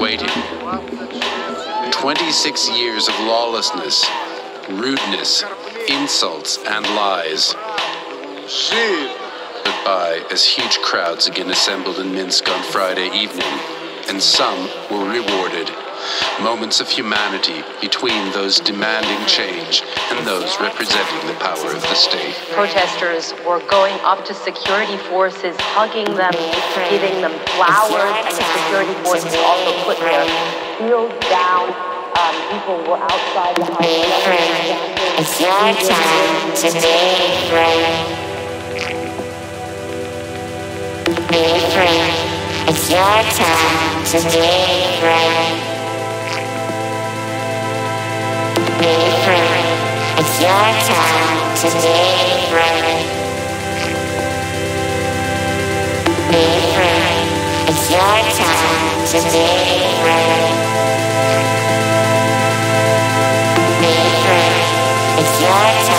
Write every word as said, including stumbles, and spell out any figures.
waiting. twenty-six years of lawlessness, rudeness, insults, and lies. Goodbye as huge crowds again assembled in Minsk on Friday evening, and some were rewarded. Moments of humanity between those demanding change and those representing the power of the state. Protesters were going up to security forces, hugging them, giving them flowers, and the security forces also put their shields down. Um, people were outside the house. It's your time today, friend. Be free. It's your time today, friend. Be free. It's your time today, friend. Be free. It's your time today, friend. Be free. It's your time.